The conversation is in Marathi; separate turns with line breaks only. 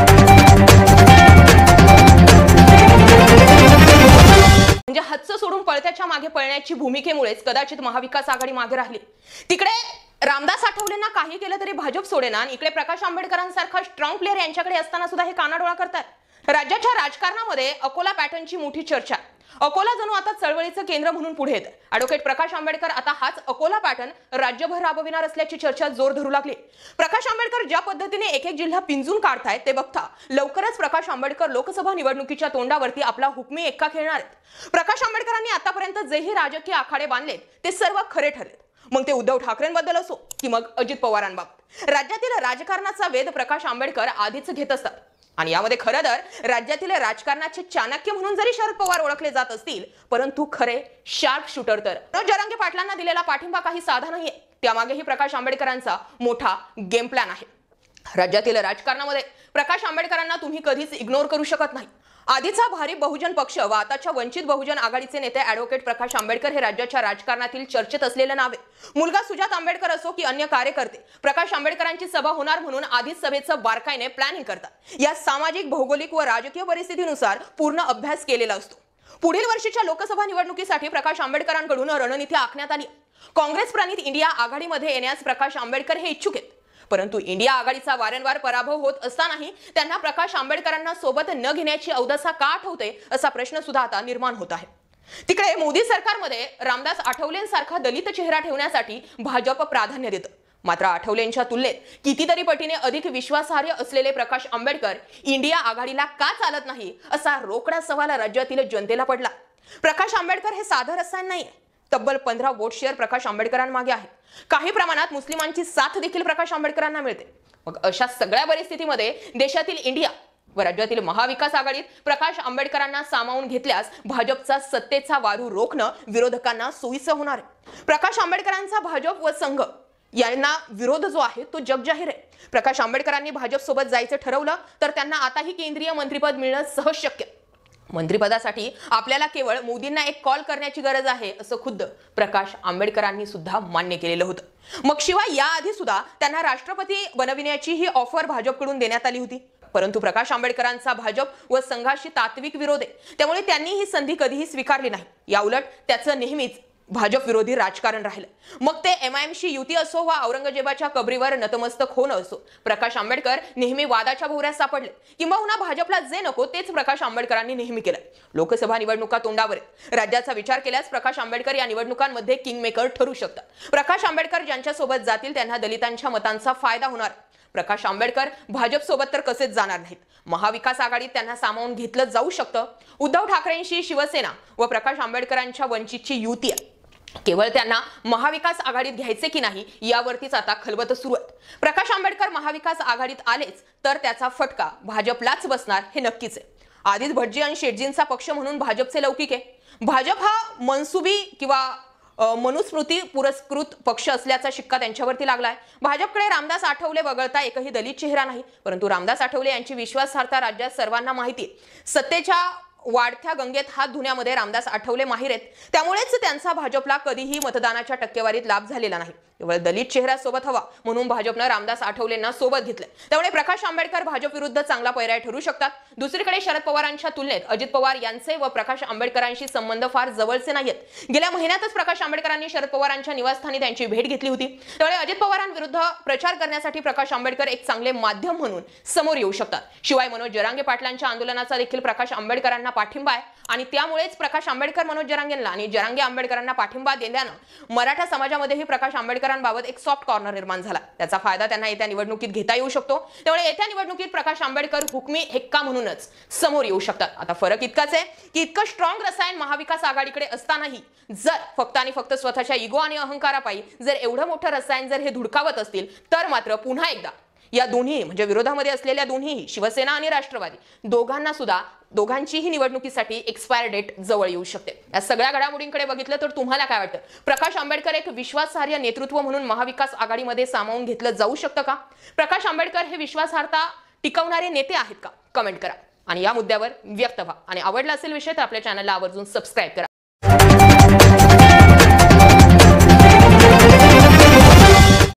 म्हणजे हातचं सोडून पळत्याच्या मागे पळण्याची भूमिकेमुळेच कदाचित महाविकास आघाडी मागे राहिली। तिकडे रामदास आठवलेंना काही केलं तरी भाजप सोडेना आणि इकडे प्रकाश आंबेडकरांसारखा स्ट्रॉंग प्लेयर यांच्याकडे असताना सुद्धा हे कानाडोळा करतात। राज्याच्या राजकारणामध्ये अकोला पॅटर्नची मोठी चर्चा। अकोला जणू आता चळवळीचं केंद्र म्हणून पुढे येत। ॲडव्होकेट प्रकाश आंबेडकर आता हाच अकोला पॅटर्न राज्यभर राबविणार असल्याची चर्चा जोर धरू लागली। प्रकाश आंबेडकर ज्या पद्धतीने एक एक जिल्हा पिंजून काढतायत ते बघता लवकरच प्रकाश आंबेडकर लोकसभा निवडणुकीच्या तोंडावरती आपला हुकमी एक्का खेळणार आहेत। प्रकाश आंबेडकरांनी आतापर्यंत जेही राजकीय आखाडे बांधलेत ते सर्व खरे ठरलेत। मग ते उद्धव ठाकरेंबद्दल असो की मग अजित पवारांबाबत राज्यातील राजकारणाचा वेध प्रकाश आंबेडकर आधीच घेत असतात। आणि यामध्ये खरं तर राज्यातील राजकारणाचे चाणक्य म्हणून जरी शरद पवार ओळखले जात असतील, परंतु खरे शार्प शूटर तर मनोज जरांगे पाटलांना दिलेला पाठिंबा काही साधा नाहीये। त्यामागेही प्रकाश आंबेडकरांचा मोठा गेम प्लॅन आहे। राज्यातील राजकारणामध्ये प्रकाश आंबेडकरांना तुम्ही कधीच इग्नोर करू शकत नाही। आधीचा भारी बहुजन पक्ष व आताच्या वंचित बहुजन आघाडीचे नेते ॲडव्होकेट प्रकाश आंबेडकर हे राज्याच्या राजकारणातील चर्चेत असलेलं नाव आहे। मुलगा सुजात आंबेडकर असो की अन्य कार्यकर्ते प्रकाश आंबेडकरांची सभा होणार म्हणून आधीच सभेचं बारकाईने प्लॅनिंग करतात। या सामाजिक भौगोलिक व राजकीय परिस्थितीनुसार पूर्ण अभ्यास केलेला असतो। पुढील वर्षीच्या लोकसभा निवडणुकीसाठी प्रकाश आंबेडकरांकडून रणनीती आखण्यात आली। काँग्रेस प्रणित इंडिया आघाडीमध्ये येण्यास प्रकाश आंबेडकर हे इच्छुक आहेत, परंतु इंडिया आघाडीचा वारंवार पराभव होत असतानाही त्यांना प्रकाश आंबेडकरांना सोबत न घेण्याची अवदसा का आठवते असा प्रश्न सुद्धा आता निर्माण होत आहे। तिकडे मोदी सरकारमध्ये रामदास आठवलेंसारखा दलित चेहरा ठेवण्यासाठी भाजप प्राधान्य देतं। मात्र आठवलेंच्या तुलनेत कितीतरी पटीने अधिक विश्वासार्ह असलेले प्रकाश आंबेडकर इंडिया आघाडीला का चालत नाही असा रोकडा सवाल राज्यातील जनतेला पडला। प्रकाश आंबेडकर हे साधं रसायन नाहीये। तब्बल 15 वोट शेअर प्रकाश आंबेडकरांमागे आहे। काही प्रमाणात मुस्लिमांची साथ देखील प्रकाश आंबेडकरांना मिळते। मग अशा सगळ्या परिस्थितीमध्ये देशातील इंडिया व राज्यातील महाविकास आघाडीत प्रकाश आंबेडकरांना सामावून घेतल्यास भाजपचा सत्तेचा वारू रोखणं विरोधकांना सोयीचं होणार आहे। प्रकाश आंबेडकरांचा भाजप व संघ यांना विरोध जो आहे तो जगजाहीर आहे। प्रकाश आंबेडकरांनी भाजप सोबत जायचं ठरवलं तर त्यांना आताही केंद्रीय मंत्रिपद मिळणं सहज शक्य। मंत्रिपदासाठी आपल्याला केवळ मोदींना एक कॉल करण्याची गरज आहे असं खुद्द प्रकाश आंबेडकरांनी सुद्धा मान्य केलेलं होतं। मग शिवाय याआधी सुद्धा त्यांना राष्ट्रपती बनविण्याची ही ऑफर भाजपकडून देण्यात आली होती, परंतु प्रकाश आंबेडकरांचा भाजप व संघाशी तात्विक विरोध आहे, त्यामुळे त्यांनी ही संधी कधीही स्वीकारली नाही। याउलट त्याचं नेहमीच भाजप विरोधी राजकारण राहिलं। मग ते एमआयएमशी युती असो वा औरंगजेबाच्या कबरीवर नतमस्तक होणं असो, प्रकाश आंबेडकर नेहमी वादाच्या भोवऱ्यात सापडले। किंबहुना भाजपला जे नको तेच प्रकाश आंबेडकरांनी नेहमी केलं। लोकसभा निवडणुका तोंडावर आहेत। राज्याचा विचार केल्यास प्रकाश आंबेडकर या निवडणुकांमध्ये किंगमेकर ठरू शकतात। प्रकाश आंबेडकर ज्यांच्या सोबत जातील त्यांना दलितांच्या मतांचा फायदा होणार। प्रकाश आंबेडकर भाजप सोबत तर कसेच जाणार नाहीत। महाविकास आघाडीत त्यांना सामावून घेतलं जाऊ शकतं। उद्धव ठाकरेंशी शिवसेना व प्रकाश आंबेडकरांच्या वंचितची युती आहे। केवळ त्यांना महाविकास आघाडीत घ्यायचे की नाही यावरतीच आता खलबत सुरू आहे। प्रकाश आंबेडकर महाविकास आघाडीत आलेच तर त्याचा फटका भाजपलाच बसणार हे नक्कीच आहे। आधीच भटजी आणि शेटजींचा पक्ष म्हणून भाजपचे लौकिक आहे। भाजप हा मनसुबी किंवा मनुस्मृती पुरस्कृत पक्ष असल्याचा शिक्का त्यांच्यावरती लागलाय। भाजपकडे रामदास आठवले वगळता एकही दलित चेहरा नाही, परंतु रामदास आठवले यांची विश्वासार्हता राज्यात सर्वांना माहिती आहे। सत्तेच्या वाढत्या गंगेत हात धुण्यामध्ये रामदास आठवले माहिर आहेत, त्यामुळेच त्यांचा भाजपला कधीही मतदानाच्या टक्केवारीत लाभ झालेला नाही। केवळ दलित चेहरा सोबत हवा म्हणून भाजपनं रामदास आठवलेंना सोबत घेतले, त्यामुळे प्रकाश आंबेडकर भाजप विरुद्ध चांगला पर्याय ठरू शकतात। दुसरीकडे शरद पवारांच्या तुलनेत अजित पवार यांचे व प्रकाश आंबेडकरांशी संबंध फार जवळचे नाहीत। गेल्या महिन्यातच प्रकाश आंबेडकरांनी शरद पवारांच्या निवासस्थानी त्यांची भेट घेतली होती, त्यामुळे अजित पवारांविरुद्ध प्रचार करण्यासाठी प्रकाश आंबेडकर एक चांगले माध्यम म्हणून समोर येऊ शकतात। शिवाय मनोज जरांगे पाटलांच्या आंदोलनाचा देखील प्रकाश आंबेडकरांना पाठिंबा आहे आणि त्यामुळेच प्रकाश आंबेडकर मनोज जरांगेंना आणि जरांगे आंबेडकरांना पाठिंबा दिल्यानं मराठा समाजामध्येही प्रकाश आंबेडकरांबाबत एक सॉफ्ट कॉर्नर निर्माण झाला। त्याचा फायदा त्यांना येत्या निवडणुकीत घेता येऊ शकतो, त्यामुळे येत्या निवडणुकीत प्रकाश आंबेडकर हुकमी हेक्का म्हणूनच समोर येऊ शकतात। आता फरक इतकाच आहे की इतकं स्ट्रॉंग रसायन महाविकास आघाडीकडे असतानाही जर फक्त आणि फक्त स्वतःच्या इगो आणि अहंकारापायी जर एवढं मोठं रसायन जर हे धुडकावत असतील तर मात्र पुन्हा एकदा या दोन्ही म्हणजे विरोधामध्ये असलेल्या दोन्ही शिवसेना आणि राष्ट्रवादी दोघांना सुद्धा दोघांचीही निवडणुकीसाठी एक्सपायर डेट जवळ येऊ शकते। या सगळ्या घडामोडींकडे बघितलं तर तुम्हाला काय वाटतं? प्रकाश आंबेडकर एक विश्वासार्ह नेतृत्व म्हणून महाविकास आघाडीमध्ये सामावून घेतलं जाऊ शकतं का? प्रकाश आंबेडकर हे विश्वासार्हता टिकवणारे नेते आहेत का? कमेंट करा आणि या मुद्द्यावर व्यक्त व्हा। आणि आवडला असेल विषय तर आपल्या चॅनलला आवर्जून सबस्क्राइब करा।